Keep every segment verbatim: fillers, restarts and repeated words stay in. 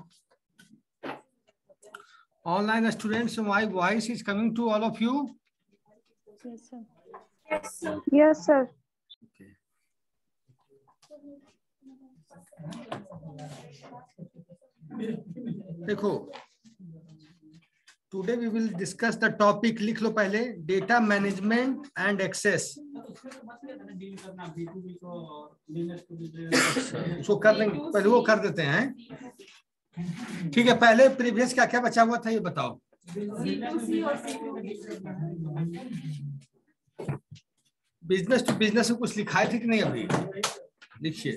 Online students, my voice is coming to all of you? Yes, sir. Yes, sir. Yes, sir. Okay. देखो, today we will discuss the topic, लिख लो पहले, data management and access. उसको कर लेंगे, पहले वो कर देते हैं, ठीक है। पहले प्रीवियस क्या क्या बचा हुआ था ये बताओ। बिजनेस टू बिजनेस में कुछ लिखाए थे कि नहीं? अभी लिखिए।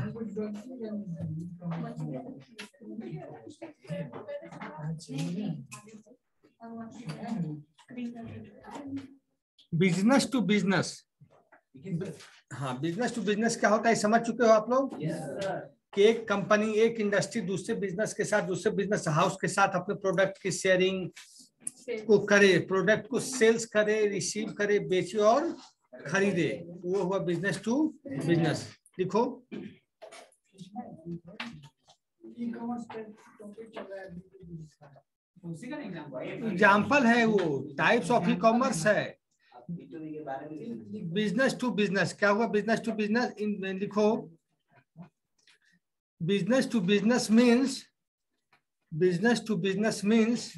बिजनेस टू बिजनेस, हाँ, बिजनेस टू बिजनेस क्या होता है समझ चुके हो आप लोग? कि एक कंपनी, एक इंडस्ट्री दूसरे बिजनेस के साथ, दूसरे बिजनेस हाउस के साथ अपने प्रोडक्ट की शेयरिंग को करे, प्रोडक्ट को सेल्स करे, रिसीव करे, बेचे और खरीदे, वो हुआ बिजनेस टू बिजनेस। लिखो, एग्जाम्पल है वो, टाइप्स ऑफ ई कॉमर्स है। बिजनेस टू बिजनेस क्या हुआ? बिजनेस टू बिजनेस, लिखो, business to business means, business to business means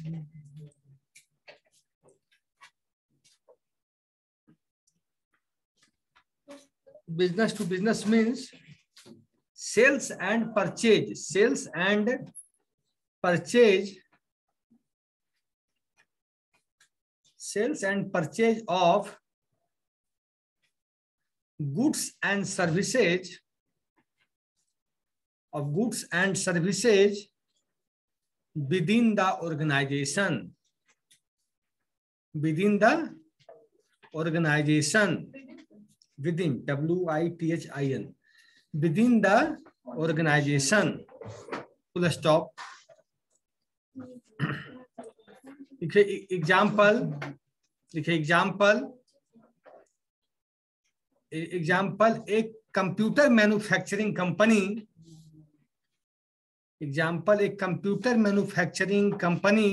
business to business means sales and purchase, sales and purchase, sales and purchase of goods and services, of goods and services within the organization, within the organization, within, W I T H I N, within the organization, full stop. लिखिए example, लिखिए example, example एक computer manufacturing company, example एक computer manufacturing company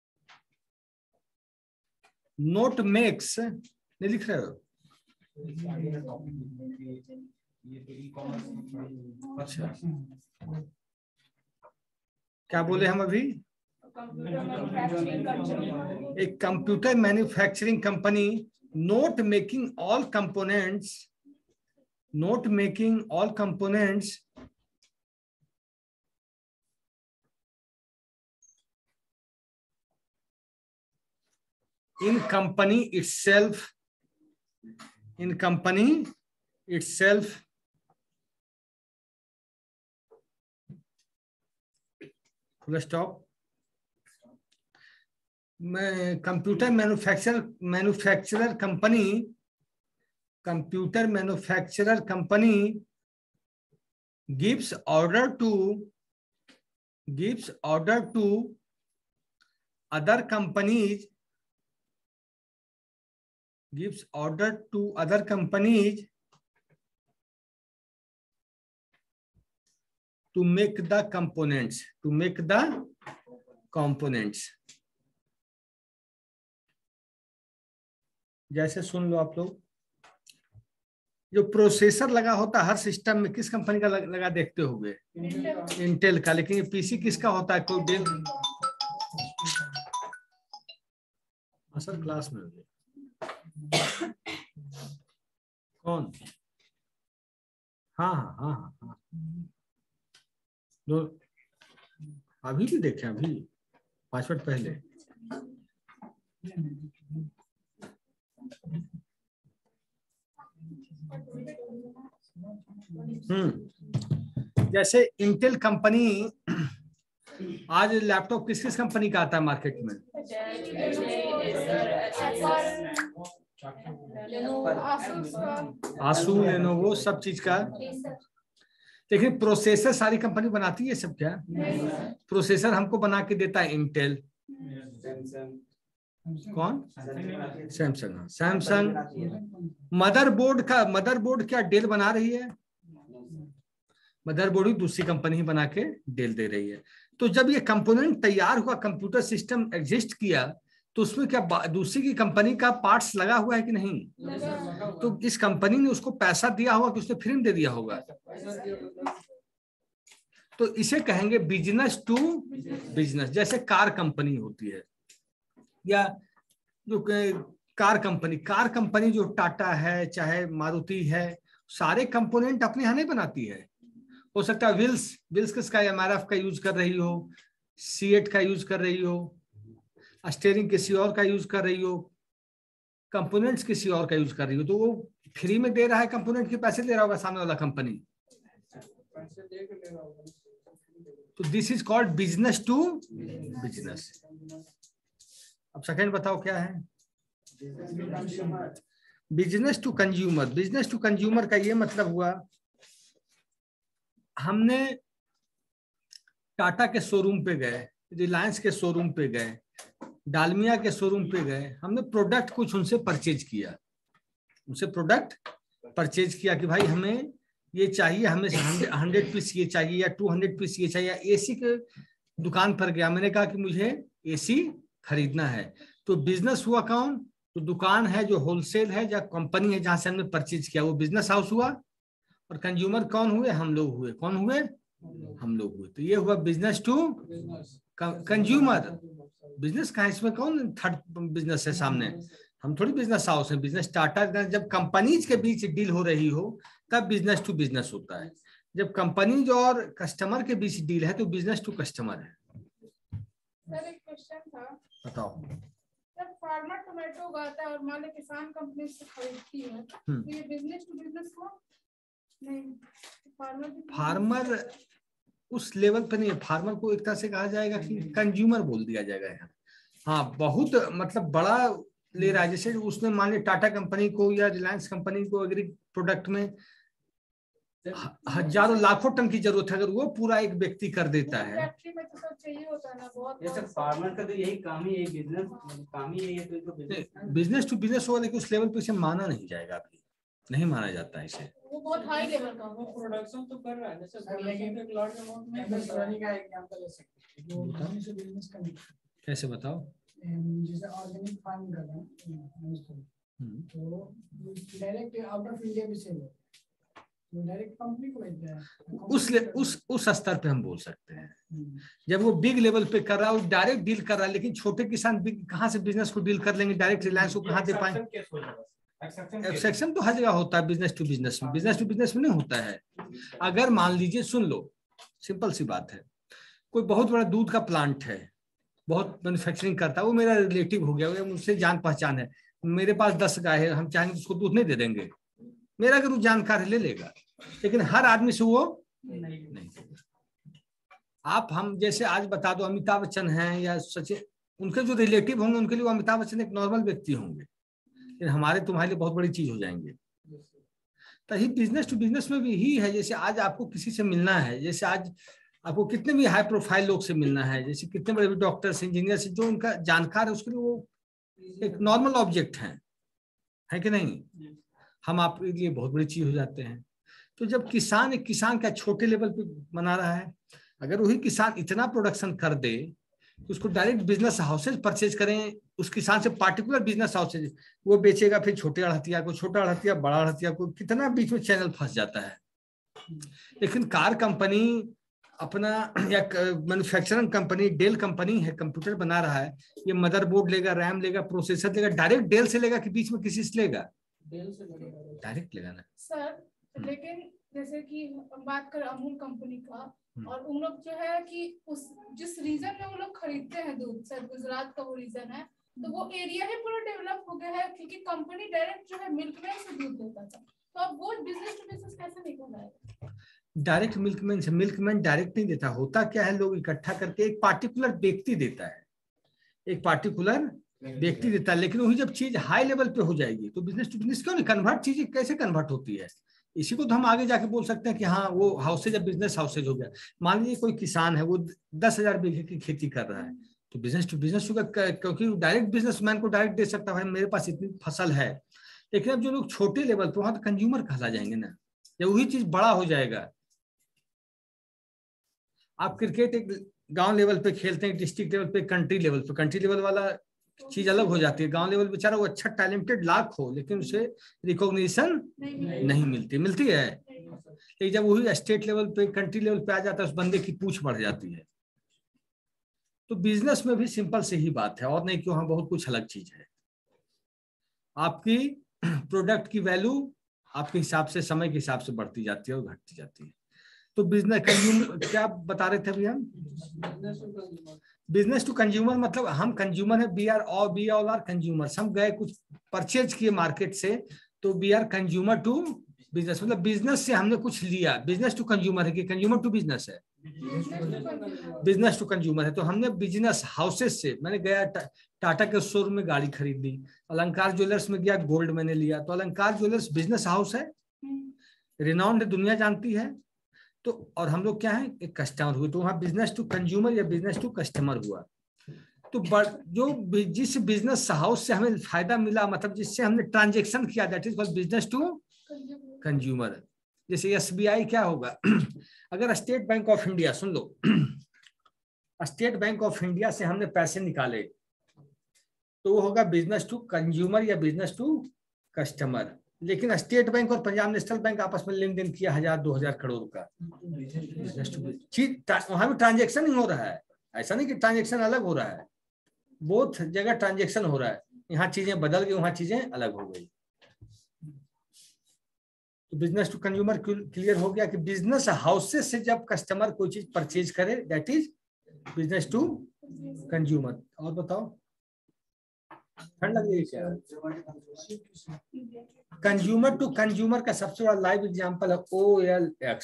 not makes, नहीं लिख रहे हो? अच्छा, क्या बोले हम अभी? एक computer manufacturing company not making all components, not making all components in company itself, in company itself, full stop. Computer manufacturer manufacturer company, computer manufacturer company gives order to, gives order to other companies, gives order to other companies to make the components, to make the components. जैसे सुन लो आप लोग, जो processor लगा होता है हर system में, किस company का लगा देखते होंगे? इंटेल का। लेकिन ये पीसी किसका होता है? कोई डेल, असल क्लास में होंगे कौन? हाँ हाँ हाँ हाँ हाँ, दो अभी भी देखे, अभी पांच मिनट पहले। हम्म जैसे इंटेल कंपनी, आज लैपटॉप किस किस कंपनी का आता है मार्केट में? आसू, लेनोवो, सब चीज का। लेकिन प्रोसेसर सारी कंपनी बनाती है सब क्या? प्रोसेसर हमको बना के देता है इंटेल। कौन? सैमसंग। सैमसंग। मदरबोर्ड का, मदरबोर्ड क्या डेल बना रही है? मदरबोर्ड ही दूसरी कंपनी ही बना के डेल दे रही है। तो जब ये कंपोनेंट तैयार हुआ, कंप्यूटर सिस्टम एग्जिस्ट किया, तो उसमें क्या दूसरी की कंपनी का पार्ट्स लगा हुआ है कि नहीं? तो इस कंपनी ने उसको पैसा दिया होगा कि उसने फ्री दे दिया होगा? तो इसे कहेंगे बिजनेस टू बिजनेस। जैसे कार कंपनी होती है, या जो कार कंपनी कार कंपनी जो टाटा है चाहे मारुति है, सारे कंपोनेंट अपने यहाँ नहीं बनाती है। हो सकता है व्हील्स व्हील्स किसका, एमआरएफ का यूज कर रही हो, सीएट का यूज कर रही हो, स्टीयरिंग किसी और का यूज कर रही हो, कंपोनेंट्स किसी और का यूज कर रही हो, तो वो फ्री में दे रहा है कंपोनेंट के पैसे दे रहा होगा सामने वाला कंपनी। तो this is called business to business. अब सेकंड बताओ क्या है? Business to consumer. Business to consumer का ये मतलब हुआ, हमने टाटा के शोरूम पे गए, रिलायंस के शोरूम पे गए, डालमिया के शोरूम पे गए, हमने प्रोडक्ट कुछ उनसे परचेज किया, उनसे प्रोडक्ट परचेज किया कि भाई हमें ये चाहिए, हमें हंड्रेड पीस ये चाहिए या टू हंड्रेड पीस ये चाहिए। एसी के दुकान पर गया, मैंने कहा कि मुझे एसी खरीदना है। तो बिजनेस हुआ कौन? तो दुकान है जो होलसेल है, या कंपनी है जहां से हमने परचेज किया, वो बिजनेस हाउस हुआ। और कंज्यूमर कौन हुए? हम लोग हुए। कौन हुए? हम लोग हुए। तो ये हुआ बिजनेस टू कंज्यूमर। बिजनेस का इसमें कौन थर्ड बिजनेस है सामने? हम थोड़ी बिजनेस हाउस है। बिजनेस टाटा, जब कंपनीज के बीच डील हो रही हो तब बिजनेस टू बिजनेस होता है। जब कंपनीज और कस्टमर के बीच डील है तो बिजनेस टू कस्टमर है। सर एक क्वेश्चन था, बताओ। जब फार्मर टोमेटो उगाता है और मान लो किसान कंपनी से खरीदती है, तो ये बिजनेस टू बिजनेस हुआ? नहीं, फार्मर फार्मर उस लेवल पे नहीं है। फार्मर को एक तरह से कहा जाएगा कि कंज्यूमर बोल दिया जाएगा यहाँ। हाँ, बहुत मतलब बड़ा ले रहा है। जैसे उसने मान लिया टाटा कंपनी को या रिलायंस कंपनी को एग्री प्रोडक्ट में हजारों लाखों टन की जरूरत है, अगर वो पूरा एक व्यक्ति कर देता है। फैक्ट्री में तो सब चाहिए होता है ना, बहुत। ये सब फार्मर का तो यही काम ही है, बिजनेस काम ही है, तो बिजनेस बिजनेस टू बिजनेस होगा, लेकिन उस लेवल पे इसे माना नहीं जाएगा, अभी नहीं माना जाता है इसे। वो बहुत हाई लेवल का, वो प्रोडक्शन तो कर रहा है, जैसे लेकिन एक लार्ज अमाउंट में एमएसएमई का एग्जांपल ले सकते हैं। वो बिजनेस से बिजनेस का कैसे बताओ? जैसे ऑर्गेनिक फार्मिंग कर रहे हैं तो डायरेक्ट आउट ऑफ इंडिया भी सेल होता है, तो डायरेक्ट कंपनी को भेजता है। उस ले, उस उस स्तर पे हम बोल सकते हैं। जब वो बिग लेवल पे कर रहा है, वो डायरेक्ट डील कर रहा है, लेकिन छोटे किसान कहाँ से बिजनेस को डील कर लेंगे? डायरेक्ट रिलायंस को कहाँ दे पाएंगे? एक्सेप्शन तो हर जगह होता है बिजनेस टू बिजनेस में, बिजनेस टू बिजनेस में नहीं होता है। अगर मान लीजिए, सुन लो, सिंपल सी बात है, कोई बहुत बड़ा दूध का प्लांट है, बहुत मैन्युफैक्चरिंग करता है, वो मेरा रिलेटिव हो गया, वो मुझसे जान पहचान है, मेरे पास दस गाय है, हम चाहेंगे उसको दूध नहीं दे देंगे, मेरा अगर वो जानकार ले लेगा, लेकिन हर आदमी से वो नहीं, नहीं। आप हम जैसे आज बता दो अमिताभ बच्चन हैं या सचिन, उनके जो रिलेटिव होंगे उनके लिए वो अमिताभ बच्चन एक नॉर्मल व्यक्ति होंगे, लेकिन हमारे तुम्हारे लिए बहुत बड़ी चीज हो जाएंगे। तो ही बिजनेस टू बिजनेस में भी ही है। जैसे आज आपको किसी से मिलना है, जैसे आज आपको कितने भी हाई प्रोफाइल लोग से मिलना है, जैसे कितने बड़े डॉक्टर्स इंजीनियर से, जो उनका जानकार है उसके लिए वो एक नॉर्मल ऑब्जेक्ट है, है कि नहीं? हम आपके लिए बहुत बड़ी चीज हो जाते हैं। तो जब किसान एक किसान का छोटे लेवल पे बना रहा है, अगर वही किसान इतना प्रोडक्शन कर दे तो उसको डायरेक्ट बिजनेस हाउसेज परचेज करें, उस किसान से पार्टिकुलर बिजनेस हाउसेज, वो बेचेगा फिर छोटे अड़हतिया को, छोटा अड़हतिया बड़ा अड़हतिया को, कितना बीच में चैनल फंस जाता है। लेकिन कार कंपनी अपना या मैन्युफैक्चरिंग कंपनी, डेल कंपनी है, कंप्यूटर बना रहा है, ये मदरबोर्ड लेगा, रैम लेगा, प्रोसेसर लेगा, डायरेक्ट डेल से लेगा कि बीच में किसी से लेगा? डायरेक्ट लेगा ना सर। लेकिन जैसे कि बात कर अमूल कंपनी का, और उन लोग जो है कि उस जिस रीजन में वो लोग खरीदते हैं दूध, सर गुजरात का वो रीजन है, तो वो एरिया ही पूरा डेवलप हो गया है, क्योंकि कंपनी डायरेक्ट जो है मिल्कमैन से दूध लेता था। तो अब वो बिजनेस टू बिजनेस कैसे निकल आएगा? डायरेक्ट मिल्कमैन से, मिल्कमैन डायरेक्ट नहीं देता, होता क्या है, लोग इकट्ठा करके एक पार्टिकुलर व्यक्ति देता है, एक पार्टिकुलर व्यक्ति देता है। लेकिन वही जब चीज हाई लेवल पे हो जाएगी तो बिजनेस टू बिजनेस क्यों नहीं कन्वर्ट, चीजें कैसे कन्वर्ट होती है? इसी को तो हम आगे जाके बोल सकते हैं कि हाँ वो हाउसेज अब बिजनेस हाउसेज हो गया। मान लीजिए कोई किसान है, वो दस हजार बीघे की खेती कर रहा है, तो बिजनेस टू बिजनेस होगा, क्योंकि डायरेक्ट बिजनेसमैन को डायरेक्ट दे सकता है, मेरे पास इतनी फसल है। लेकिन अब जो लोग छोटे लेवल पे, वहां तो कंज्यूमर कहला जाएंगे ना, जब वही चीज बड़ा हो जाएगा। आप क्रिकेट एक गांव लेवल पे खेलते हैं, डिस्ट्रिक्ट लेवल पे, कंट्री लेवल पे। कंट्री लेवल वाला चीज अलग हो जाती है। गांव लेवल बेचारा वो अच्छा टैलेंटेड लाख हो लेकिन उसे रिकॉग्निशन नहीं, नहीं मिलती मिलती है लेकिन जब वही स्टेट लेवल पे, कंट्री लेवल पे आ जाता है उस बंदे की पूछ बढ़ जाती है। तो बिजनेस में भी सिंपल से ही बात है और नहीं कि वहां बहुत कुछ अलग चीज है। आपकी प्रोडक्ट की वैल्यू आपके हिसाब से, समय के हिसाब से बढ़ती जाती है और घटती जाती है। तो बिजनेस कंज्यूमर क्या बता रहे थे अभी हम? बिजनेस टू कंज्यूमर मतलब हम कंज्यूमर है, बी आर और बी ऑल आर कंज्यूमर्स। हम गए कुछ परचेज किए मार्केट से तो we are consumer to business, मतलब बिजनेस से हमने कुछ लिया। बिजनेस टू कंज्यूमर है कि कंज्यूमर टू बिजनेस है? बिजनेस टू कंज्यूमर है। तो हमने बिजनेस हाउसेस से, मैंने गया टा, टाटा के शोरूम में गाड़ी खरीद ली, अलंकार ज्वेलर्स में गया गोल्ड मैंने लिया। तो अलंकार ज्वेलर्स बिजनेस हाउस है, रिनाउंड दुनिया जानती है। तो और हम लोग क्या है, एक कस्टमर हुए, तो वहां बिजनेस टू कंज्यूमर या बिजनेस टू कस्टमर हुआ। तो जो जिस बिजनेस हाउस से हमें फायदा मिला, मतलब जिससे हमने ट्रांजेक्शन किया, that is called business to consumer. जैसे एसबीआई क्या होगा अगर स्टेट बैंक ऑफ इंडिया, सुन लो, स्टेट बैंक ऑफ इंडिया से हमने पैसे निकाले तो वो होगा बिजनेस टू कंज्यूमर या बिजनेस टू कस्टमर। लेकिन स्टेट बैंक और पंजाब नेशनल बैंक आपस में लेन देन किया हजार दो हजार करोड़ का, बिजनेस टू चीज वहां भी ट्रांजेक्शन ही हो रहा है। ऐसा नहीं कि ट्रांजेक्शन अलग हो रहा है, बोथ जगह ट्रांजेक्शन हो रहा है। यहाँ चीजें बदल गई, वहां चीजें अलग हो गई। तो बिजनेस टू कंज्यूमर क्लियर हो गया कि बिजनेस हाउसेस से जब कस्टमर कोई चीज परचेज करे that is business to consumer. और बताओ, ठंड लग रही है क्या? कंज्यूमर टू कंज्यूमर का सबसे बड़ा लाइव एग्जांपल है O L X.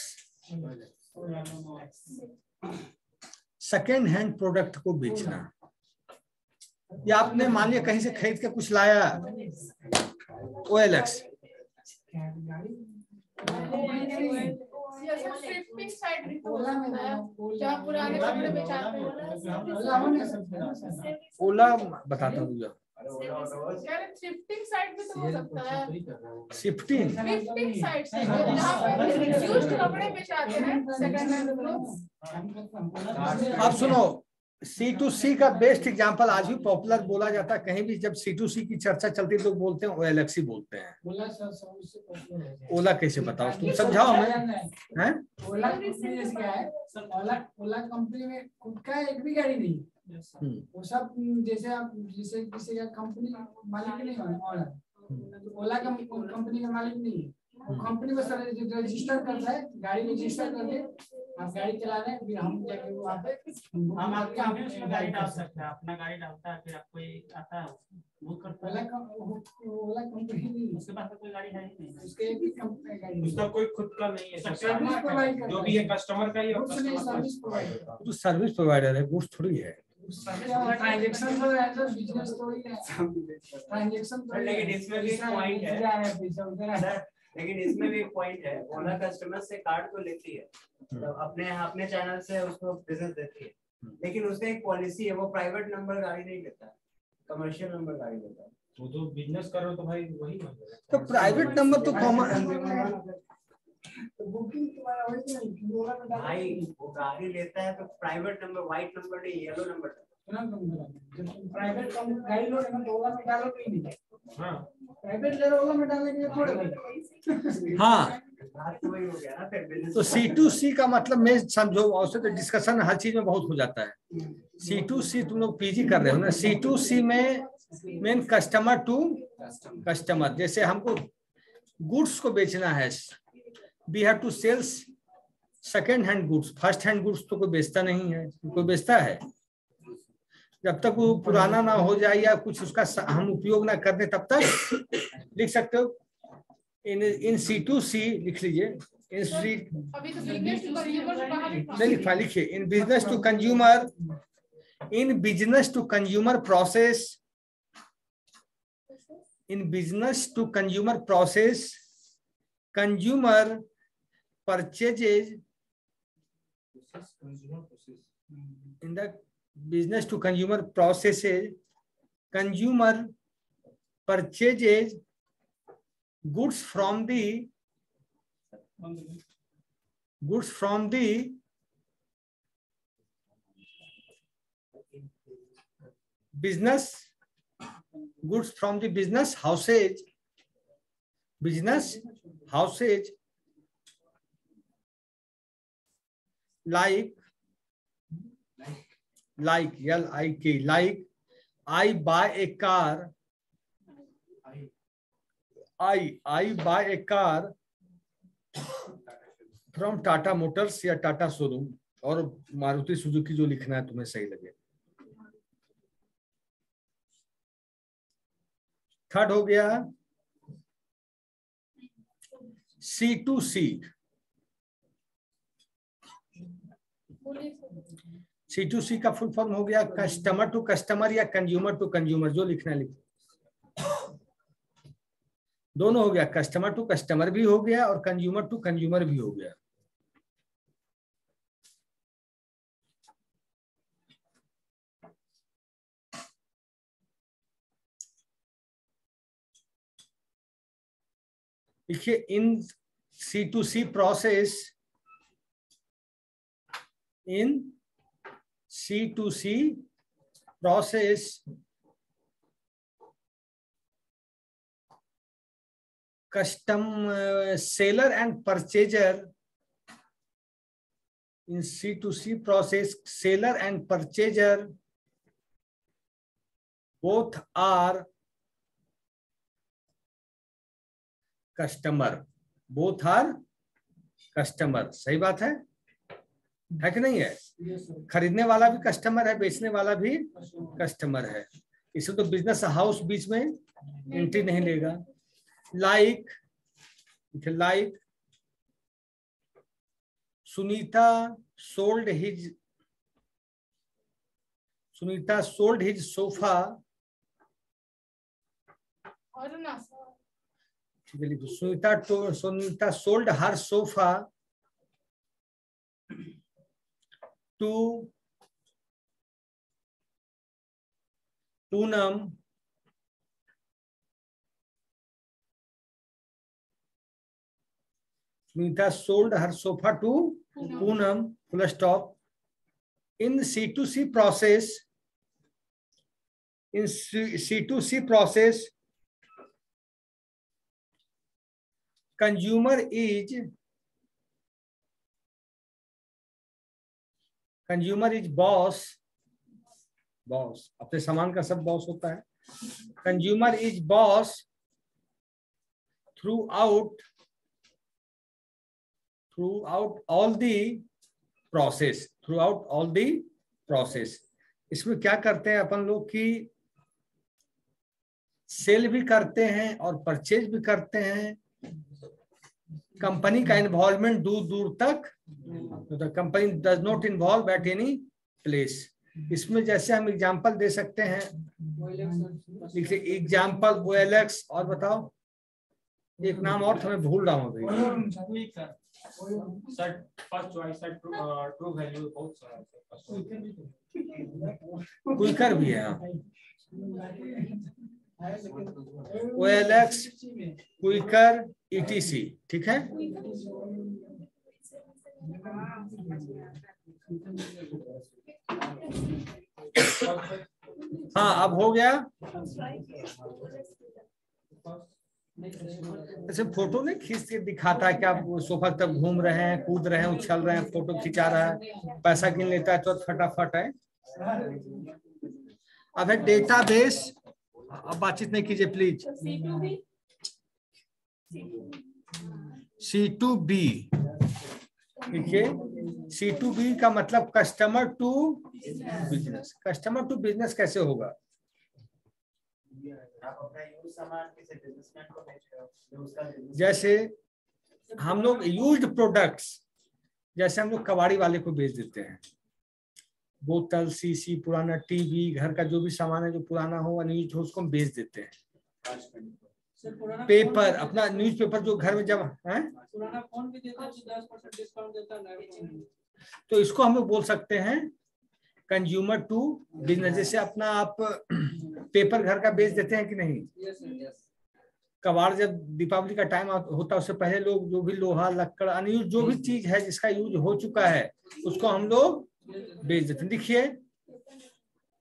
Second hand product को बेचना, या आपने मान लिया कहीं से खरीद के कुछ लाया O L X, thrifting site भी हो सकता है जहाँ पुराने कपड़े बेचाते हैं। ओला बताता हूँ मुझे, शिफ्टिंग साइट भी तो हो सकता है। शिफ्टिंग शिफ्टिंग साइट से जहाँ पे यूज्ड कपड़े बेचाते हैं सेकंड हैंड क्लोथ्स। अब सुनो, सी टू सी का बेस्ट एग्जांपल आज भी पॉपुलर बोला जाता है। कहीं भी जब सी टू सी की चर्चा चलती है तो बोलते हैं ओएलएक्स ही बोलते हैं। ओला कैसे बताओ, तुम समझाओ हमें। हैं? ओला कंपनी जैसे क्या है, ओला ओला कंपनी में खुद का एक भी गाड़ी नहीं, वो सब जैसे आप जैसे किसी का कंपनी मालिक नहीं होना, ओला ओला कंपनी का मालिक नहीं है, वो कंपनी बस रजिस्टर करता है, गाड़ी रजिस्टर करके आप गाड़ी चला रहे हैं, फिर हम जाके वहाँ पे हम आपके यहाँ भी उसमें गाड़ी डाल सकते हैं, अपना गाड़ी डालता है, फिर आपको एक आता है बुक करता है। ओला कंपनी नहीं, उसके पास कोई गाड़ी है ही नहीं, उसके एक भी कंपनी गाड़ी, उसका कोई खुद का नहीं है, सर्विस प्रोवाइड करता जो भी है कस्टमर का ही है। सर्विस प्रोवाइड करता तो सर्विस प्रोवाइडर है, गुड्स थोड़ी है। ट्रांजैक्शन तो है तो बिजनेस तो ही है, ट्रांजैक्शन तो लेकिन इसमें भी पॉइंट है, लेकिन इसमें भी एक पॉइंट है, ओला कस्टमर से कार्ड तो लेती है, तो अपने अपने चैनल से उसको बिजनेस देती है, लेकिन उसका एक पॉलिसी है, वो प्राइवेट नंबर गाड़ी नहीं लेता है, कमर्शियल नंबर गाड़ी लेता है। वो तो बिजनेस कर रहे हो तो भाई वही तो प्राइवेट नंबर तो कॉमन, बुकिंग तुम्हारा वही नहीं, ओला में भाई वो गाड़ी लेता है तो प्राइवेट नंबर, व्हाइट नंबर नहीं, येलो नंबर प्राइवेट गाड़ी लो ना, ओला में डालो तो ही नहीं, हाँ प्राइवेट ले लो, ओला में डालने के लिए थोड़े भाई। हाँ। बात तो वही हो गया ना फिर। तो सी टू सी का मतलब मैं समझो, औसत तो डिस्कशन हर चीज में बहुत हो जाता है। सी टू सी तुम लोग पीजी कर रहे हो ना, सी टू सी में मेन कस्टमर टू कस्टमर। जैसे हमको गुड्स को बेचना है, we have to sells second hand goods, first hand goods तो कोई बेचता नहीं है, कोई बेचता है? जब तक वो पुराना ना हो जाए या कुछ उसका हम उपयोग ना कर दे तब तक लिख सकते हो। इन इन सी टू सी लिख लीजिए, इन सी अभी तो बिजनेस टू कंज्यूमर से बाहर लिखा नहीं लिखा, लिखिए in business to consumer, in business to consumer process, in business to consumer process consumer purchases in the business to consumer processes, consumer purchases goods from the goods from the business, goods from the business houses, business houses like like L I K like I buy a car, I I buy a car from Tata Motors या Tata showroom, और Maruti Suzuki जो लिखना है तुम्हें सही लगे। Third हो गया सी टू सी। सी टू सी का फुल फॉर्म हो गया कस्टमर टू कस्टमर या कंज्यूमर टू कंज्यूमर, जो लिखना है लिखो। दोनों हो गया, कस्टमर टू कस्टमर भी हो गया और कंज्यूमर टू कंज्यूमर भी हो गया। देखिए in C to C process, in C to C process, custom uh, seller and purchaser, in C to C process seller and purchaser both are customer, both are customer। सही बात है है कि नहीं है? खरीदने वाला भी कस्टमर है, बेचने वाला भी कस्टमर है। इसमें तो बिजनेस हाउस बीच में एंट्री नहीं लेगा। Like like Sunita sold his Sunita sold his sofa, और ना Sunita Sunita sold her sofa to Poonam Smita sold her sofa to Poonam, full stop. In C to C process, in C to C process, consumer is consumer is boss, boss अपने सामान का सब boss होता है। Consumer is boss throughout throughout all the process, throughout all the process. इसमें क्या करते हैं अपन लोग कि सेल भी करते हैं और परचेज भी करते हैं। कंपनी का इन्वॉल्वमेंट दूर दूर तक, the company does not involve at any place. इसमें जैसे हम एग्जांपल दे सकते हैं, देखिए एग्जांपल ओ एल एक्स, और बताओ एक नाम और तो मैं भूल रहा हूँ अभी। क्विकर भी है, O L X, Quikr, E T C, ठीक है। हाँ अब हो गया। ऐसे फोटो नहीं खींच के दिखाता है कि आप सोफा तक घूम रहे हैं, कूद रहे हैं, उछल रहे हैं, फोटो खिंचा रहा है, पैसा गिन लेता है तो फटाफट है। अब है डेटाबेस। अब बातचीत नहीं कीजिए प्लीज। सी टू बी, देखिए सी टू बी का मतलब customer to business. Customer to business कैसे होगा? जैसे हम लोग यूज्ड प्रोडक्ट्स, जैसे हम लोग कबाड़ी वाले को बेच देते हैं, बोतल, सीसी, पुराना टीवी, घर का जो भी सामान है जो पुराना हो, अनयूज्ड हो, उसको हम बेच देते हैं। पेपर, अपना न्यूज़पेपर जो घर में जब है, पुराना फोन भी देता है तो दस परसेंट डिस्काउंट देता है, तो इसको हम लोग बोल सकते हैं कंज्यूमर टू बिजनेस। जैसे अपना आप पेपर घर का बेच देते हैं कि नहीं? Yes yes. कबाड़ जब दीपावली का टाइम होता है उससे पहले लोग जो भी लोहा, लक्कड़, अनयूज जो भी चीज है जिसका यूज हो चुका है उसको हम लोग बेच देते हैं। देखिए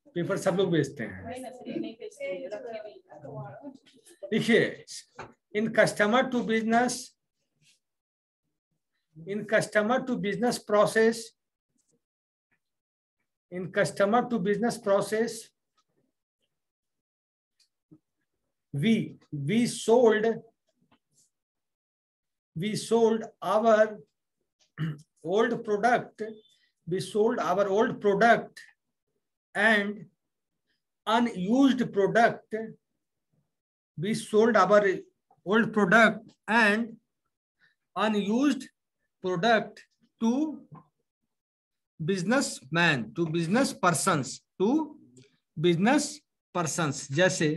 पेपर सब लोग बेचते हैं। देखिए, in customer to business, in customer to business process, in customer to business process we we sold we sold our old product we sold our old product and unused product we sold our old product and unused product to businessman to business persons to business persons। जैसे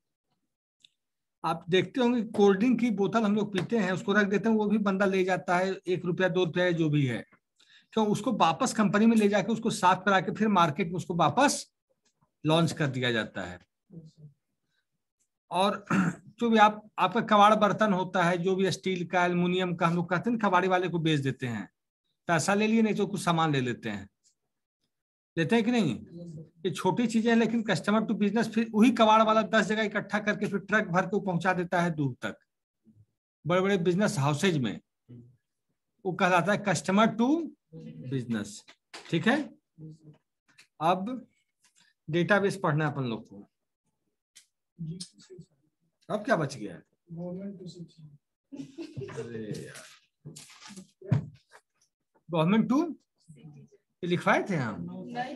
आप देखते होंगे cold drink की बोतल हम लोग पीते हैं, उसको रख देते हैं, वो भी बंदा ले जाता है, एक रुपया दो रुपया जो भी है, क्यों? उसको वापस कंपनी में ले जाके उसको साफ करा के फिर मार्केट में उसको वापस लॉन्च कर दिया जाता है। और जो भी आप आपका कबाड़ बर्तन होता है, जो भी स्टील का, एल्युमिनियम का, हम लोग कहते हैं कबाड़ी वाले को बेच देते हैं, पैसा ले लिए, नहीं तो कुछ सामान ले लेते हैं, लेते हैं कि नहीं? ये छोटी चीजें हैं, लेकिन कस्टमर टू बिजनेस फिर वही कबाड़ वाला दस जगह इकट्ठा करके फिर ट्रक भर के पहुंचा देता है दूर तक, बड़े बड़े बिजनेस हाउसेज में, वो कहलाता है कस्टमर टू बिजनेस। ठीक है, अब डेटाबेस पढ़ना है अपन लोग को। अब क्या बच गया? गवर्नमेंट टू लिखवाए थे हम,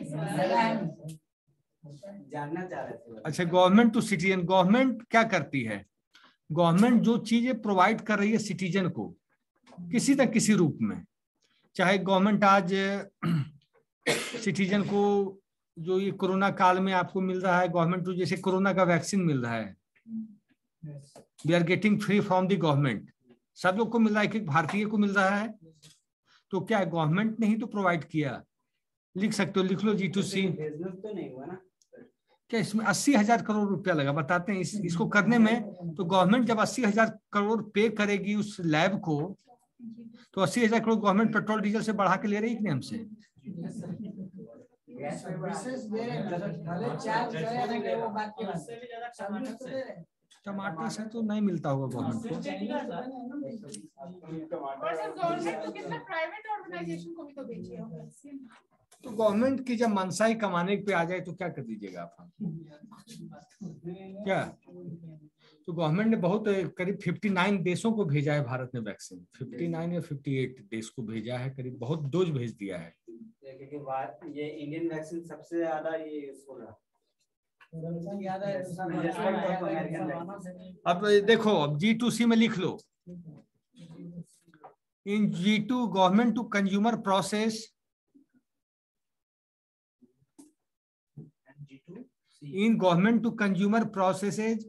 जानना चाह रहे थे। अच्छा, गवर्नमेंट टू सिटीजन। गवर्नमेंट क्या करती है? गवर्नमेंट जो चीजें प्रोवाइड कर रही है सिटीजन को किसी न किसी रूप में, चाहे गवर्नमेंट आज सिटीजन को जो ये कोरोना काल में आपको मिल रहा है, गवर्नमेंट को जैसे कोरोना का वैक्सीन मिल रहा है, we are getting free from the government, सब लोग को मिल रहा है, कि भारतीय को मिल रहा है, तो क्या गवर्नमेंट ने ही तो प्रोवाइड किया। लिख सकते हो, लिख लो जी टू सी। तो नहीं हुआ ना क्या इसमें अस्सी हजार करोड़ रुपया लगा? बताते हैं इस, इसको करने में। तो गवर्नमेंट जब अस्सी हजार करोड़ पे करेगी उस लैब को, तो अस्सी हजार करोड़ गवर्नमेंट पेट्रोल डीजल से बढ़ा के ले रही है कि नहीं हमसे? टमाटर से तो नहीं मिलता होगा गवर्नमेंट को। और सर गवर्नमेंट तो कितना प्राइवेट ऑर्गेनाइजेशन को भी तो बेची है। तो गवर्नमेंट की जब मनसा ही कमाने पे आ जाए तो क्या कर दीजिएगा आप? क्या तो गवर्नमेंट ने बहुत करीब उनसठ देशों को भेजा है भारत ने वैक्सीन, उनसठ या अट्ठावन देश को भेजा है, करीब बहुत डोज भेज दिया है। क्योंकि ये इंडियन वैक्सीन सबसे ज्यादा ये यूजफुल है। अब देखो, अब जी टू सी में लिख लो, in G to government to consumer process, in government to consumer processes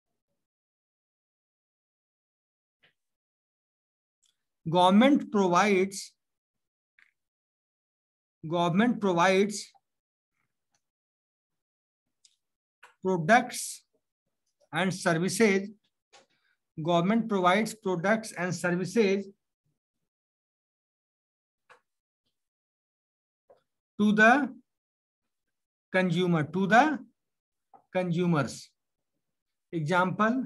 government provides government provides products and services government provides products and services to the consumer to the consumers। Example,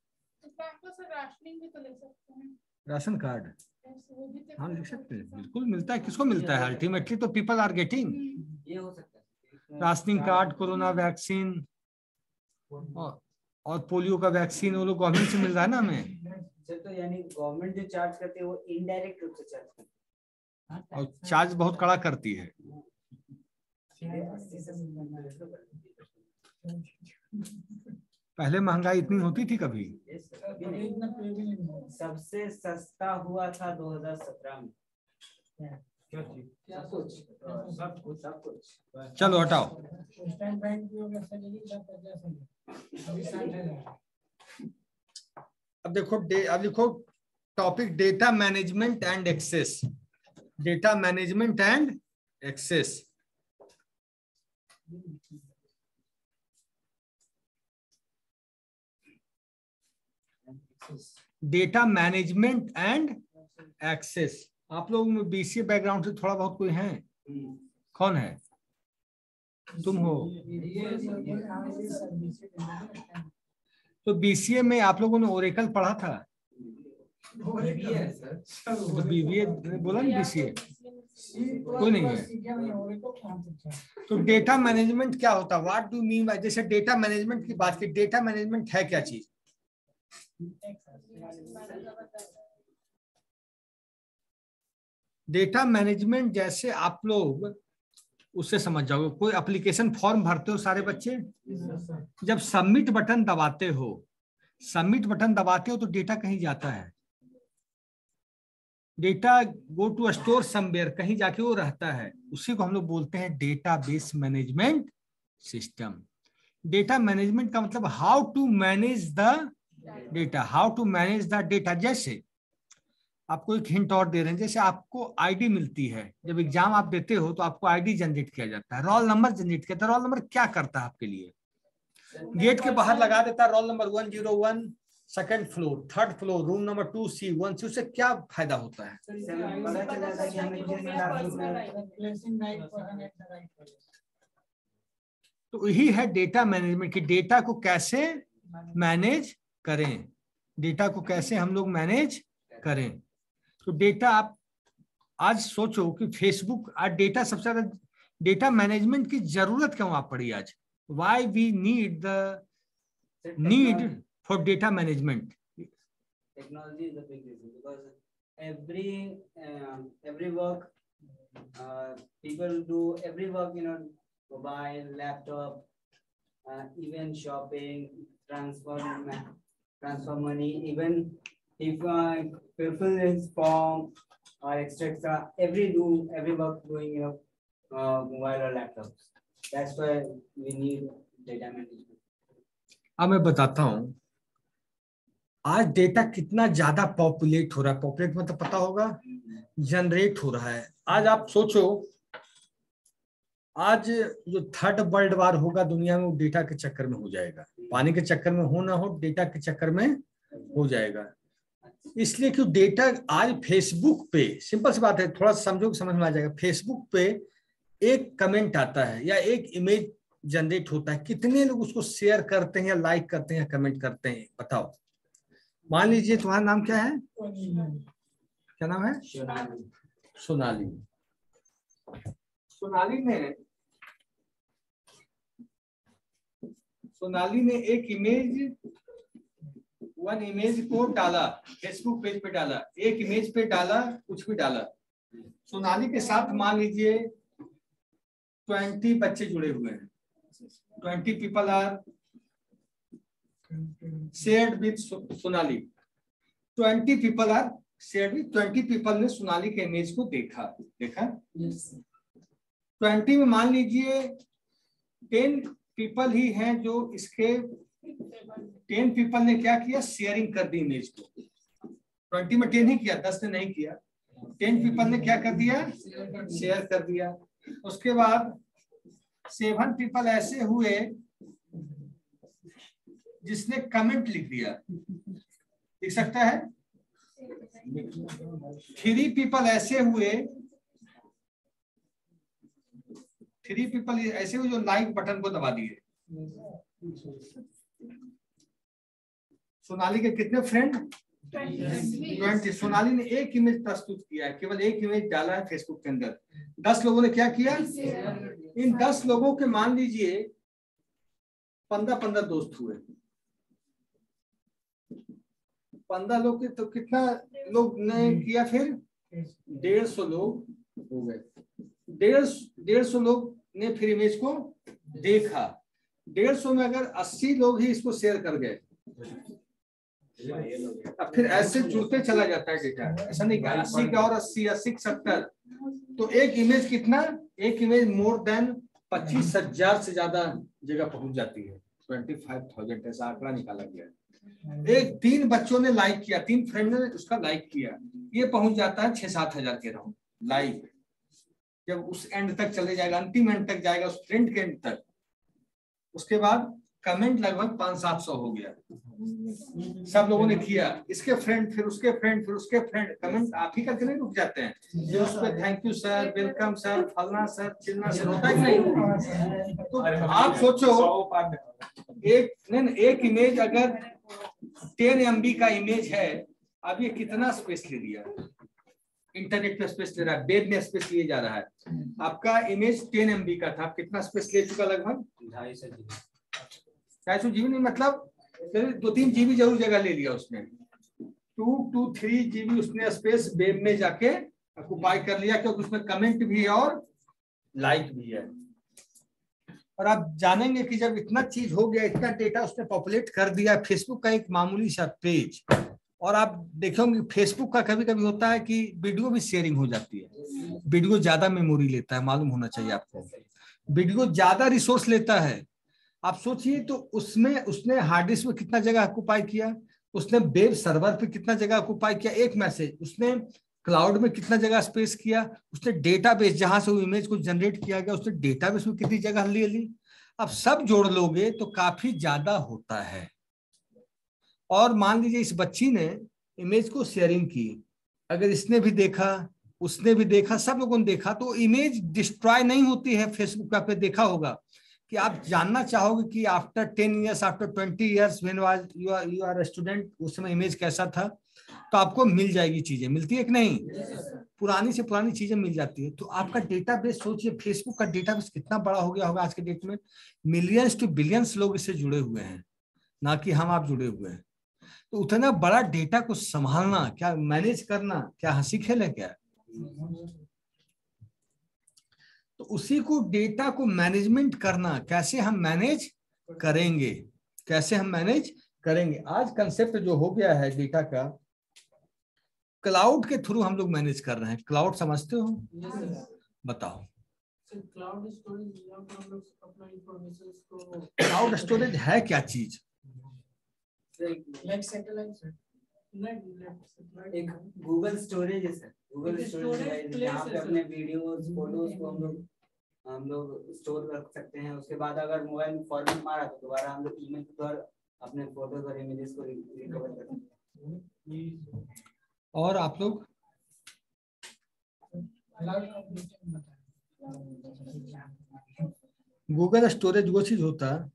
ration card, हाँ लिख सकते हैं, बिल्कुल मिलता है। किसको मिलता है? अल्टीमेटली तो पीपल आर गेटिंग। ये हो सकता है राशनिंग कार्ड, कोरोना वैक्सीन और, और पोलियो का वैक्सीन, वो लोग गवर्नमेंट से मिल रहा है ना हमें। तो यानी गवर्नमेंट जो चार्ज करती है वो इनडायरेक्ट रूप से चार्ज करती है, और चार्ज बहुत कड़ा करती है। पहले महंगाई इतनी होती थी कभी? सबसे सस्ता हुआ था दो हज़ार सत्रह में। क्या चीज? सब कुछ सब कुछ सब कुछ चलो हटाओ। अब देखो, अब लिखो topic data management and access. Data management and access. Data management and access. आप लोग में बीसीए बैकग्राउंड से थोड़ा बहुत कोई है? कौन है? तुम हो। ये सर्विस तो बीसीए में आप लोगों ने ओरेकल पढ़ा था? तो बीबीए बोला ना, बीसीए कोई नहीं है। तो डेटा मैनेजमेंट क्या होता है? व्हाट डू मीन बाय, जैसे डेटा मैनेजमेंट की बात की, डेटा मैनेजमेंट है क्या चीज? डेटा मैनेजमेंट जैसे आप लोग उससे समझ जाओगे। कोई एप्लीकेशन फॉर्म भरते हो सारे बच्चे, जब सबमिट बटन दबाते हो, सबमिट बटन दबाते हो तो डेटा कहीं जाता है। Data go to store somewhere, कहीं जाके वो रहता है। उसी को हम लोग बोलते हैं database management system. Data management का मतलब how to manage the data, how to manage the data. जैसे आपको एक हिंट और दे रहे हैं, जैसे आपको आईडी मिलती है, जब एग्जाम आप देते हो तो आपको आईडी जनरेट किया जाता है, रोल नंबर जनरेट किया जाता है। रोल नंबर क्या करता है आपके लिए? गेट के बाहर लगा देता है roll number one zero one, second floor, third floor, room number two C one से। उससे क्या फायदा होता है? तो यही है डेटा मैनेजमेंट की, डेटा को कैसे मैनेज करें, डेटा को कैसे हम लोग मैनेज करें। तो डेटा आप आज सोचो कि फेसबुक, आज डेटा सबसे ज्यादा, डेटा मैनेजमेंट की जरूरत क्यों आप पड़ी आज? Why we need the need for data management? Technology is a big reason because every um, every work uh, people do every work, you know, mobile, laptop, uh, even shopping, transfer transfer money, even if uh, people is form or et cetera. Every do every work doing, you know, uh, mobile or laptops. That's why we need data management. अब मैं बताता हूं आज data कितना ज्यादा populate हो रहा है। पॉपुलेट मतलब पता होगा, जनरेट हो रहा है। आज आप सोचो, आज जो थर्ड वर्ल्ड वार होगा दुनिया में, वो डेटा के चक्कर में हो जाएगा। पानी के चक्कर में हो ना हो, डेटा के चक्कर में हो जाएगा। इसलिए कि डेटा आज फेसबुक पे, सिंपल सी बात है, थोड़ा समझो समझ में आ जाएगा। फेसबुक पे एक कमेंट आता है या एक इमेज जनरेट होता है, कितने लोग उसको शेयर करते हैं या लाइक करते हैं या कमेंट करते हैं? बताओ। मान लीजिए तुम्हारा नाम क्या है? क्या नाम है? सोनाली। सोनाली ने सोनाली ने एक इमेज, वन इमेज को डाला, फेसबुक पेज पे डाला, एक इमेज पे डाला, कुछ भी डाला। सोनाली के साथ मान लीजिए ट्वेंटी बच्चे जुड़े हुए हैं, twenty people are shared with Sonali, twenty people are shared with, twenty people ने सोनाली के इमेज को देखा देखा ट्वेंटी में मान लीजिए टेन पीपल ही हैं जो इसके, टेन पीपल ने क्या किया? शेयरिंग कर दी इमेज को। ट्वेंटी में टेन ही किया, दस ने नहीं किया। टेन पीपल ने क्या कर दिया? शेयर कर दिया। उसके बाद सेवन पीपल ऐसे हुए जिसने कमेंट लिख दिया, लिख सकता है। थ्री पीपल ऐसे हुए, थ्री पीपल ऐसे हुए जो लाइक बटन को दबा दिए। सोनाली के कितने फ्रेंड? ट्वेंटी। सोनाली ने एक इमेज प्रस्तुत किया है, केवल एक इमेज डाला है फेसबुक के अंदर। दस लोगों ने क्या किया? इन दस लोगों के मान लीजिए पंद्रह पंद्रह दोस्त हुए, पंद्रह लोग के तो कितना लोग ने किया? फिर डेढ़ सौ लोग हो गए। डेढ़ डेढ़ सौ लोग ने फिर इमेज को देखा। डेढ़ सौ में अगर अस्सी लोग ही इसको शेयर कर गए, अब फिर ऐसे जुड़ते चला जाता है डेटा। ऐसा नहीं कि अस्सी का और अस्सी, अस्सी सत्तर, तो एक इमेज कितना? एक इमेज मोर देन पच्चीस हजार से ज्यादा जगह पहुंच जाती है। ट्वेंटी फाइव थाउजेंड ऐसा आंकड़ा निकाला गया। एक तीन बच्चों ने लाइक किया, तीन फ्रेंड ने उसका लाइक किया, ये पहुंच जाता है छह सात हजार के राउंड लाइक। जब उस एंड तक चले जाएगा, अंतिम एंड तक जाएगा, उस फ्रेंड के एंड तक, उसके बाद कमेंट लगभग पांच सात सौ हो गया, सब लोगों ने किया, इसके फ्रेंड फिर उसके फ्रेंड फिर उसके फ्रेंड, कमेंट आप ही करके नहीं रुक जाते हैं, जो उस पर thank you sir, welcome sir, फलना सर, चिलना सर, होता है नहीं? तो आप सोचो एक नहीं एक इमेज अगर टेन एम बी का इमेज है, अब ये कितना स्पेस ले लिया, इंटरनेट पे स्पेस ले रहा है, वेब में स्पेस लिए जा रहा है। आपका इमेज टेन एम बी का था, कितना स्पेस ले चुका, लगभग ढाई सौ जीबी ढाई सौ जीबी नहीं, मतलब दो तीन जीबी जरूर जगह ले लिया उसने, टू टू थ्री जीबी उसने स्पेस वेब में जाके ऑक्युपाई कर लिया, क्योंकि उसमें कमेंट भी है और लाइक भी है। और आप जानेंगे कि जब इतना चीज हो गया, इतना डेटा उसने पॉपुलेट कर दिया, फेसबुक का एक मामूली सा पेज, और आप देखोगे फेसबुक का कभी कभी होता है कि वीडियो भी शेयरिंग हो जाती है, वीडियो ज्यादा मेमोरी लेता है, मालूम होना चाहिए आपको, वीडियो ज्यादा रिसोर्स लेता है। आप सोचिए तो उसमें उसने हार्ड डिस्क में कितना जगह ऑक्युपाई किया, उसने वेब सर्वर पे कितना जगह ऑक्युपाई किया, एक मैसेज उसने क्लाउड में कितना जगह स्पेस किया, उसने डेटाबेस जहां से वो इमेज को जनरेट किया गया उसने डेटाबेस में कितनी जगह ले ली। अब सब जोड़ लोगे तो काफी ज्यादा होता है। और मान लीजिए इस बच्ची ने इमेज को शेयरिंग की, अगर इसने भी देखा, उसने भी देखा, सब लोगों ने देखा, तो इमेज डिस्ट्रॉय नहीं होती है। फेसबुक पे आपने देखा होगा कि आप जानना चाहोगे कि after ten years, after twenty years, when was you are you are student, उस समय इमेज कैसा था, तो आपको मिल जाएगी चीजें, मिलती है कि नहीं? पुरानी से पुरानी चीजें मिल जाती है। तो आपका डेटाबेस सोचिए, फेसबुक का डेटाबेस कितना बड़ा हो गया होगा आज के डेट में, मिलियंस टू बिलियंस लोग इससे जुड़े हुए हैं, ना कि हम आप जुड़े हुए हैं। तो उतना बड़ा डेटा को संभालना, क्या मैनेज करना, क्या हंसी खेल है क्या? तो उसी को डेटा को मैनेजमेंट करना, कैसे हम मैनेज करेंगे, कैसे हम मैनेज करेंगे। आज कंसेप्ट जो हो गया है डेटा का, क्लाउड के थ्रू हम लोग मैनेज कर रहे हैं। क्लाउड समझते हो? बताओ। क्लाउड स्टोरेज, हम लोग अपना इंफॉर्मेशन को, क्लाउड स्टोरेज है क्या चीज? लाइक सैटेलाइट, एक गूगल स्टोरेज है सर, गूगल स्टोरेज जहाँ पे अपने वीडियोस, फोटोज को हम लोग हम लोग स्टोर कर सकते हैं। उसके बाद अगर मोबाइल में फॉर्मेट मारा तो दोबारा हम लोग ईमेल के द्वारा अपने फोटोज और इमेजेस को रिकवर कर सकते हैं। और आप लोग गूगल स्टोरेज वो चीज होता है,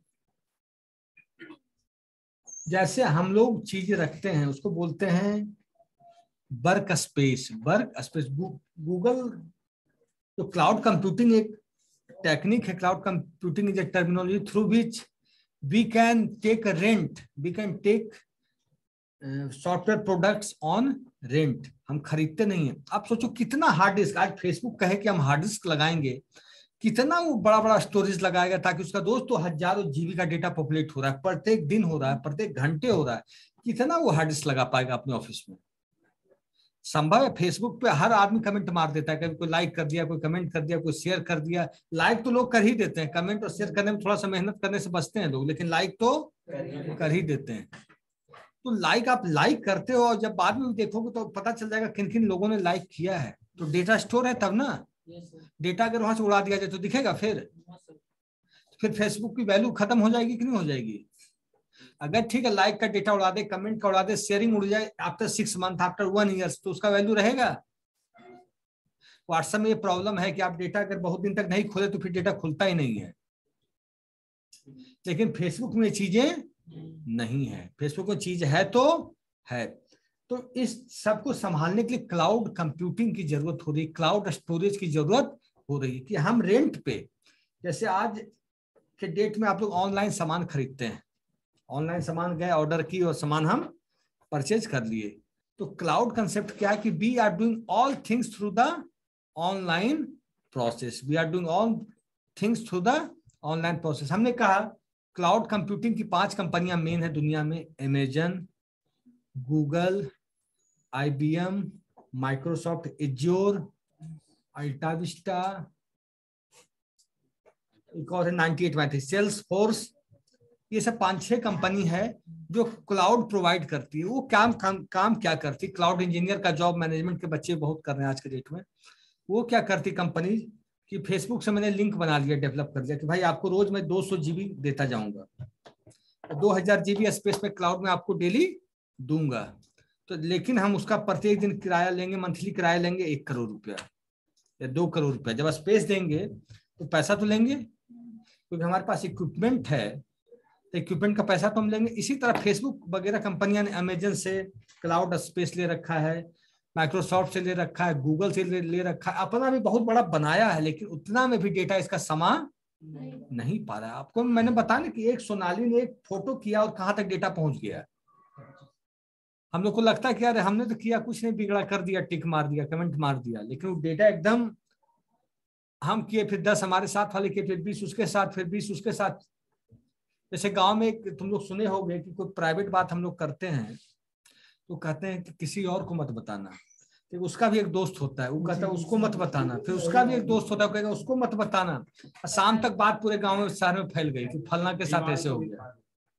जैसे हम लोग चीज रखते हैं उसको बोलते हैं work space. Work space Google, तो क्लाउड कंप्यूटिंग एक टेक्निक है। Cloud computing is a terminology through which we can take rent, we can take software products on rent. हम खरीदते नहीं है। आप सोचो कितना हार्ड डिस्क, आज फेसबुक कहे कि हम हार्ड डिस्क लगाएंगे, कितना वो बड़ा बड़ा स्टोरेज लगाएगा ताकि उसका दोस्त तो हजारों जीबी का डेटा पॉपुलेट हो रहा है, प्रत्येक दिन हो रहा है, प्रत्येक घंटे हो रहा है, कितना वो हार्ड डिस्क लगा पाएगा अपने ऑफिस में? संभव है? फेसबुक पे हर आदमी कमेंट मार देता है, कभी कोई लाइक कर दिया, कोई कमेंट कर दिया, कोई शेयर कर दिया। लाइक तो लोग कर ही देते हैं, कमेंट और शेयर करने में थोड़ा सा मेहनत करने से बचते हैं लोग, लेकिन लाइक तो कर ही देते हैं। तो लाइक आप लाइक करते हो और जब बाद में देखोगे तो पता चल जाएगा किन किन लोगों ने लाइक किया है। तो डेटा स्टोर है तब ना। डेटा अगर वहां से उड़ा दिया जाए तो दिखेगा फिर फिर फेसबुक की वैल्यू खत्म हो जाएगी कि नहीं हो जाएगी? अगर ठीक है लाइक का डेटा उड़ा दे, कमेंट का उड़ा दे, शेयरिंग उड़ जाए after six month, after one years, तो उसका वैल्यू रहेगा? व्हाट्सएप में ये प्रॉब्लम है कि आप डेटा अगर बहुत दिन तक नहीं खोले तो फिर डेटा खुलता ही नहीं है, लेकिन फेसबुक में चीजें नहीं है। फेसबुक में चीज है तो है। तो इस सब को संभालने के लिए क्लाउड कंप्यूटिंग की जरूरत हो रही है, क्लाउड स्टोरेज की जरूरत हो रही है कि हम रेंट पे, जैसे आज के डेट में आप लोग ऑनलाइन सामान खरीदते हैं, ऑनलाइन सामान गए, ऑर्डर की और सामान हम परचेज कर लिए। तो क्लाउड कंसेप्ट क्या है कि we are doing all things through the online process, we are doing all things through the online process. हमने कहा क्लाउड कंप्यूटिंग की पांच कंपनियां मेन है दुनिया में, Amazon, Google, IBM, Microsoft, Azure, AltaVista, एक और है नाइंटी एट मैथी, सेल्स फोर्स। ये सब पांच छह कंपनी है जो क्लाउड प्रोवाइड करती है। वो काम काम काम क्या करती? क्लाउड इंजीनियर का जॉब मैनेजमेंट के बच्चे बहुत कर रहे हैं आज के डेट में। वो क्या करती कंपनी कि फेसबुक से मैंने लिंक बना लिया, डेवलप कर लिया कि भाई आपको रोज मैं दो सौ जीबी देता जाऊंगा, दो हजार जीबी स्पेस में क्लाउड में आपको डेली दूंगा, तो लेकिन हम उसका प्रत्येक दिन किराया लेंगे, मंथली किराया लेंगे एक करोड़ रुपया या दो करोड़ रुपया। जब स्पेस देंगे तो पैसा तो लेंगे, क्योंकि हमारे पास इक्विपमेंट है, तो इक्विपमेंट का पैसा तो हम लेंगे। इसी तरह फेसबुक वगैरह कंपनियां ने अमेजन से क्लाउड स्पेस ले रखा है, माइक्रोसॉफ्ट से ले रखा है, गूगल से ले, ले रखा है, अपना भी बहुत बड़ा बनाया है, लेकिन उतना में भी डेटा इसका समा नहीं, नहीं पा रहा है। आपको मैंने बताया ना कि एक सोनाली ने एक फोटो किया और कहां तक डेटा पहुंच गया। हम लोग को लगता है कि यार हमने तो किया कुछ नहीं, बिगड़ा, कर दिया, टिक मार दिया, कमेंट मार दिया, लेकिन वो डेटा एकदम हम किए, फिर दस हमारे साथ वाले किए, फिर बीस उसके साथ, फिर बीस उसके साथ। जैसे गांव में एक तुम लोग सुने होंगे कि कोई प्राइवेट बात हम लोग करते हैं तो कहते हैं कि किसी और को मत बताना, तो उसका भी एक दोस्त होता है, वो कहता है उसको मत बताना, फिर उसका भी एक दोस्त होता है, कहेगा उसको मत बताना। शाम तक बात पूरे गांव में, शहर में फैल गई कि फलना के साथ ऐसे हो गया।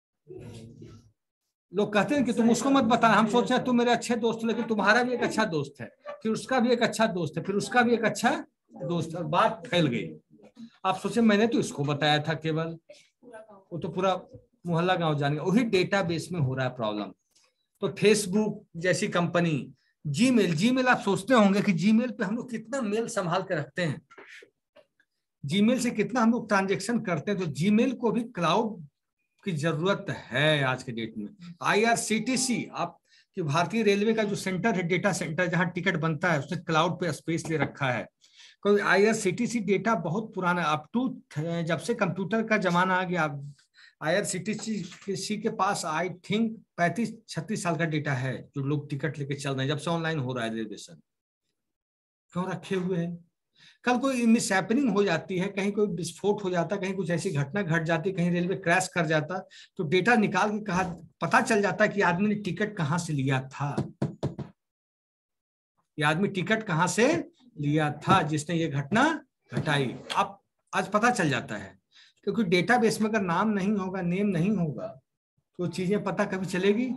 लोग कहते हैं कि तुम उसको मत बताना, हम सोच रहे हैं तुम मेरे अच्छे दोस्त हो, लेकिन तुम्हारा भी एक अच्छा दोस्त है, फिर उसका भी एक अच्छा दोस्त है, फिर उसका भी एक अच्छा दोस्त है, और बात फैल गई। आप सोचे मैंने तो इसको बताया था केवल, वो तो पूरा मोहल्ला गांव जान गया। वही डेटा बेस में हो रहा है प्रॉब्लम। तो फेसबुक जैसी कंपनी, जीमेल, जीमेल आप सोचते होंगे कि जीमेल पे हम लोग कितना मेल संभाल के रखते हैं, जीमेल से कितना हम लोग ट्रांजेक्शन करते हैं, तो जीमेल को भी क्लाउड की जरूरत है आज के डेट में। आईआरसीटीसी, आप कि भारतीय रेलवे का जो सेंटर है, डेटा सेंटर जहां टिकट बनता है, उसने क्लाउड पे स्पेस ले रखा है। क्योंकि आईआरसीटीसी डेटा बहुत पुराना, अप टू जब से कंप्यूटर का जमाना आ गया, आईआरसीटीसी के पास आई थिंक पैंतीस छत्तीस साल का डेटा है, जो लोग टिकट लेके चल रहे हैं, जब से ऑनलाइन हो रहा है रिजर्वेशन। क्यों रखे हुए हैं? कल कोई मिस हैपनिंग हो जाती है, कहीं कोई विस्फोट हो जाता, कहीं कुछ ऐसी घटना घट जाती, कहीं रेलवे क्रैश कर जाता, तो डेटा निकाल के कहा पता चल जाता है कि आदमी ने टिकट कहां से लिया था, ये आदमी टिकट कहां से लिया था जिसने ये घटना घटाई। अब आज पता चल जाता है, क्योंकि डेटाबेस में अगर नाम नहीं होगा, नेम नहीं होगा, तो चीजें पता कभी चलेगी।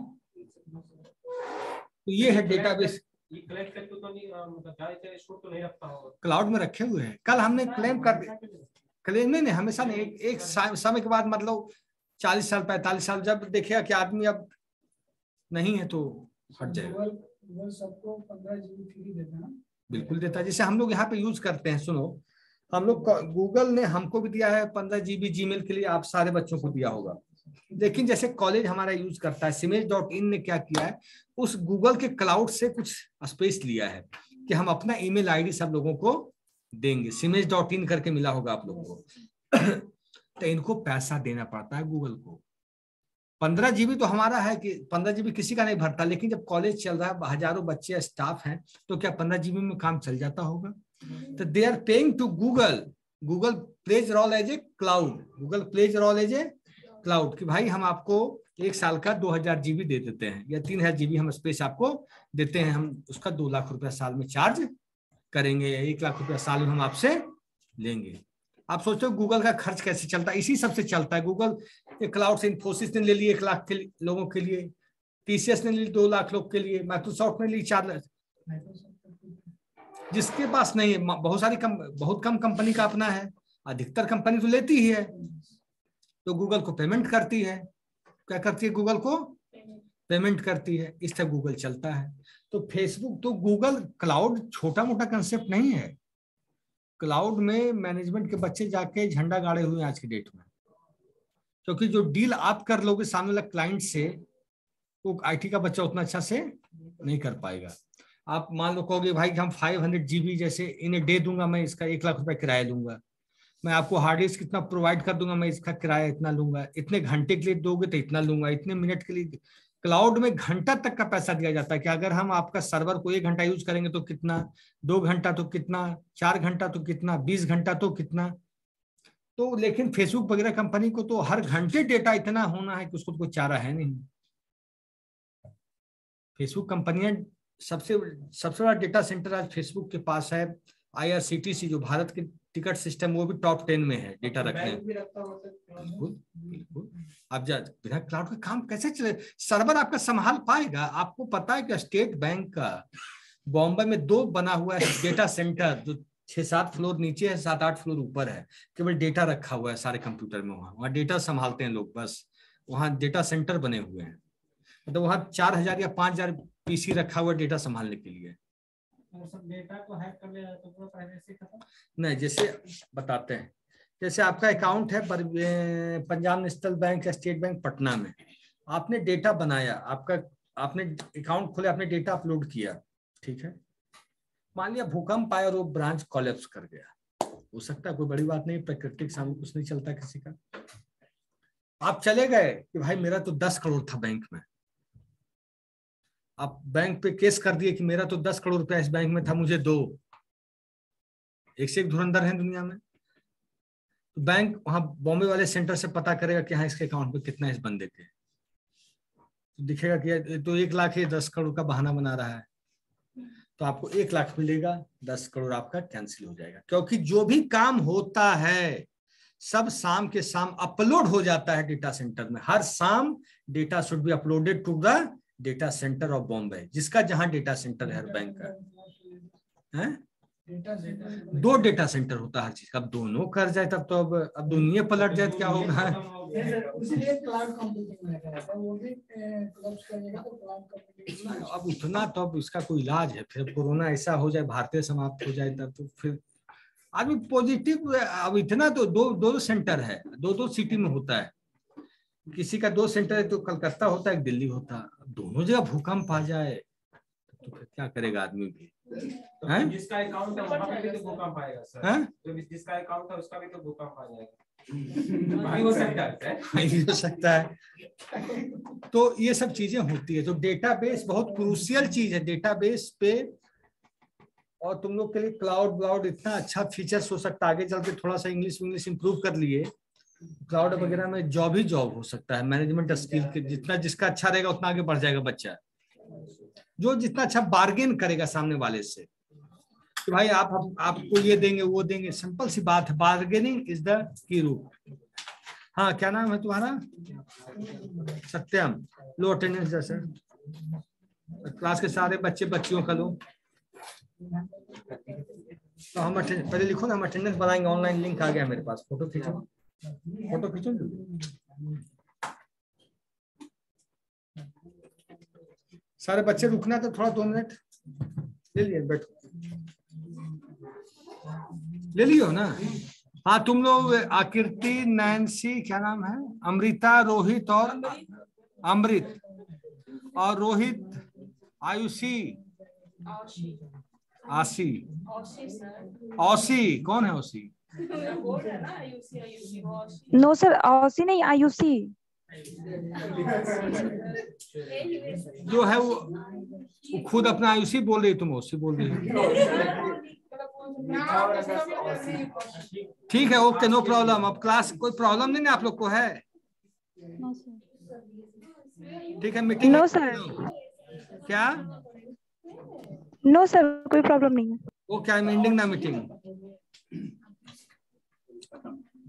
तो ये है डेटाबेस। ये कलेक्ट करके तो नहीं, मतलब ज्यादा स्टोर तो नहीं रखता होगा, क्लाउड में रखे हुए हैं। कल हमने क्लेम कर क्लेम नहीं नहीं हमेशा नहीं, एक, एक समय के बाद, मतलब चालीस साल पैंतालीस साल जब देखिएगा कि आदमी अब नहीं है तो हट जाएगा। सबको पंद्रह जीबी फ्री देता है, बिल्कुल देता है। जैसे हम लोग यहाँ पे यूज करते हैं, सुनो, हम लोग गूगल ने हमको भी दिया है पंद्रह जीबी जीमेल के लिए, आप सारे बच्चों को दिया होगा। लेकिन जैसे कॉलेज हमारा यूज करता है, सिमेज डॉट इन ने क्या किया है, उस गूगल के क्लाउड से कुछ स्पेस लिया है कि हम अपना ईमेल आईडी सब लोगों को देंगे। सिमेज डॉट इन करके मिला होगा आप लोगों को। तो इनको पैसा देना पड़ता है गूगल को। पंद्रह जीबी तो हमारा है कि पंद्रह जीबी किसी का नहीं भरता, लेकिन जब कॉलेज चल रहा है, हजारों बच्चे स्टाफ हैं, तो क्या पंद्रह जीबी में काम चल जाता होगा? तो they are paying to Google, Google plays role as a cloud, Google plays role as a cloud, कि भाई हम आपको एक साल का दो हजार जीबी दे देते हैं, या तीन हजार जीबी हम स्पेस आपको देते हैं, हम उसका दो लाख रुपया साल में चार्ज करेंगे, या एक लाख रुपया साल में हम आपसे लेंगे। आप सोचते हो गूगल का खर्च कैसे चलता है? इसी सबसे चलता है। गूगल के क्लाउड से इन्फोसिस ने ले ली एक लाख के लोगों के लिए, टीसीएस ने ली दो लाख लोग के लिए, माइक्रोसॉफ्ट ने ली चार लाख। जिसके पास नहीं है, बहुत सारी कम, बहुत कम कंपनी का अपना है, अधिकतर कंपनी तो लेती ही है, तो गूगल को पेमेंट करती है। क्या करती है? गूगल को पेमेंट करती है। इस तरह गूगल चलता है। तो फेसबुक, तो गूगल क्लाउड छोटा मोटा कंसेप्ट नहीं है। क्लाउड में मैनेजमेंट के बच्चे जाके झंडा गाड़े हुए हैं आज की डेट में, क्योंकि जो डील आप कर लोगे सामने वाला क्लाइंट से, वो आईटी का बच्चा उतना अच्छा से नहीं कर पाएगा। आप मान लो कहोगे भाई हम फाइव हंड्रेड जीबी जैसे इन ए डे दूंगा, मैं इसका एक लाख रुपया किराया लूंगा, मैं आपको हार्ड डिस्क कितना प्रोवाइड कर दूंगा, मैं इसका किराया इतना लूंगा, इतने घंटे के लिए दोगे तो इतना लूंगा, इतने मिनट के लिए। क्लाउड में घंटा तक का पैसा दिया जाता है कि अगर हम आपका सर्वर को एक घंटा यूज करेंगे तो कितना, दो घंटा तो कितना, चार घंटा तो कितना, बीस घंटा तो कितना। तो लेकिन फेसबुक वगैरह कंपनी को तो हर घंटे डेटा इतना होना है कि उसको तो कोई चारा है नहीं। फेसबुक कंपनियां सबसे सबसे बड़ा डेटा सेंटर आज फेसबुक के पास है। आईआरसीटीसी जो भारत के टिकट सिस्टम, वो भी टॉप टेन में है डेटा रखने। बिल्कुल बिल्कुल। आप जा बिना क्लाउड का काम कैसे चले? सर्वर आपका संभाल पाएगा? आपको पता है कि स्टेट बैंक का बॉम्बे में दो बना हुआ है डेटा सेंटर, जो छह सात फ्लोर नीचे है, सात आठ फ्लोर ऊपर है, केवल डेटा रखा हुआ है सारे कंप्यूटर में। वहां वहां डेटा संभालते हैं लोग बस। वहाँ डेटा सेंटर बने हुए हैं, मतलब वहाँ चार हजार या पांच हजार पीसी रखा हुआ डेटा संभालने के लिए। सब डेटा को हैक कर लिया तो पूरा प्राइवेसी खत्म नहीं, जैसे बताते हैं, जैसे आपका अकाउंट है पर पंजाब नेशनल बैंक या स्टेट बैंक पटना में, आपने डेटा बनाया, आपका आपने अकाउंट खोले, आपने डेटा अपलोड किया, ठीक है, मान लिया भूकंप आया और वो ब्रांच कोलैप्स कर गया, हो सकता है, कोई बड़ी बात नहीं, प्रकृति के सामने कुछ नहीं चलता किसी का। आप चले गए कि भाई मेरा तो दस करोड़ था बैंक में, आप बैंक पे केस कर दिए कि मेरा तो दस करोड़ रुपया इस बैंक में था, मुझे दो। एक से एक धुरंधर है दुनिया में। तो बैंक वहां बॉम्बे वाले सेंटर से पता करेगा कि हाँ इसके अकाउंट में कितना इस बंदे के, तो दिखेगा कि तो एक लाख है, दस करोड़ का बहाना बना रहा है, तो आपको एक लाख मिलेगा, दस करोड़ आपका कैंसिल हो जाएगा। क्योंकि जो भी काम होता है सब शाम के शाम अपलोड हो जाता है डेटा सेंटर में। हर शाम data should be uploaded to the data centre of Bombay, जिसका जहां डेटा सेंटर है हर बैंक का है। दो डेटा सेंटर होता है हर चीज का। अब दोनों कर जाए तब तो अब अब दुनिया पलट जाए तो क्या होगा। इसलिए क्लाउड कंप्यूटिंग में रहता है, वो भी क्लब्स करेगा तो क्लाउड कंप्यूटिंग। अब उतना तो अब इसका कोई इलाज है, फिर कोरोना ऐसा हो जाए, भारतीय समाप्त हो जाए तब तो फिर आदमी पॉजिटिव। अब इतना तो दो दो सेंटर है, दो दो सिटी में होता है, किसी का दो सेंटर है तो कलकत्ता होता है, दिल्ली होता है, दोनों जगह भूकंप आ जाए तो फिर क्या करेगा आदमी भी। तो है? जिसका अकाउंट है वहां पे भी तो भूकंप आएगा सर, है? तो जिसका अकाउंट है उसका भी तो भूकंप आ जाएगा। भाई हो सकता है, हो सकता है। तो ये सब चीजें होती है। तो डेटाबेस बहुत क्रूशियल चीज है, डेटाबेस पे। और तुम लोग के लिए क्लाउड व्लाउड इतना अच्छा फीचर्स हो सकता है, आगे चल के थोड़ा सा इंग्लिश इंग्लिश इंप्रूव कर लिए, क्लाउड वगैरह में जॉब ही जॉब हो सकता है। मैनेजमेंट स्किल के जितना जिसका अच्छा रहेगा उतना आगे बढ़ जाएगा बच्चा, जो जितना अच्छा बार्गेन करेगा सामने वाले से कि भाई आप, आप आपको ये देंगे वो देंगे। सिंपल सी बात है, bargaining is the key route. हाँ, क्या नाम है तुम्हारा? सत्यम। लो अटेंडेंस जैसे क्लास के सारे बच्चे बच्चियों का लो। तो हम पहले लिखो ना, हम अटेंडेंस बनाएंगे। ऑनलाइन लिंक आ गया मेरे पास, फोटो खींचो, फोटो खींचो। सारे बच्चे रुकना तो थोड़ा दो मिनट ले लिए, बैठो, ले लियो ना। हाँ, तुम लोग आकृति, नैन्सी, क्या नाम है, अमृता, रोहित और अमृत, और रोहित, आयुषी, आशी, औसी। कौन है औसी? नो सर, औसी नहीं, आयुषी जो है वो, वो खुद अपना आयुषी बोल रही, तुम औसी बोल रही हो। ठीक है, ओके, नो प्रॉब्लम। अब क्लास कोई प्रॉब्लम नहीं ना आप लोग को है? ठीक है, मीटिंग। No sir. क्या? नो सर, कोई प्रॉब्लम नहीं है। Okay, I am ending the meeting.